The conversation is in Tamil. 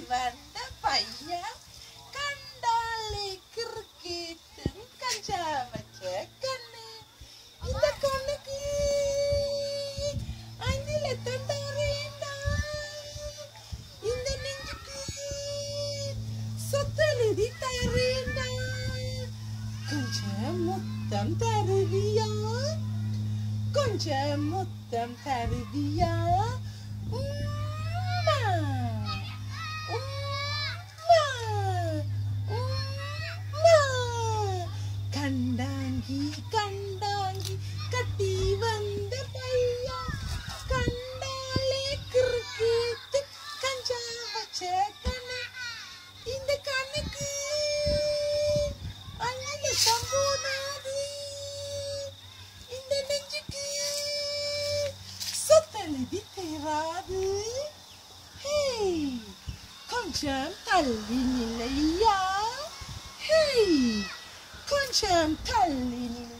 வந்த பையன் கண்டாலே கிறுக்கிட்டும் கஞ்சா வச்ச கண்ணு. இந்த கண்ணுக்கு 5 லட்சம் தரேன்டா. இந்த நெஞ்சுக்கு சொத்தெழுதி தரேன்டா. கொஞ்சம் முத்தம் தருவியா? கொஞ்சம் முத்தம் தருவியா? உம்மா, உம்மா, உம்மா. கண்டாங்கி கண்டாங்கி கட்டி வந்த பையா கண்டாலே கிறுக்கிட்டு கஞ்சா வச்ச கண்ணு. இந்த கண்ணுக்கு 5 லட்சம் போனாது. இந்த நெஞ்சுக்கு சொத்தெழுதி தேராது. ஹே, கொஞ்சம் தள்ளி நிலையா? ஹே, கொஞ்சம் தள்ளி நிலை.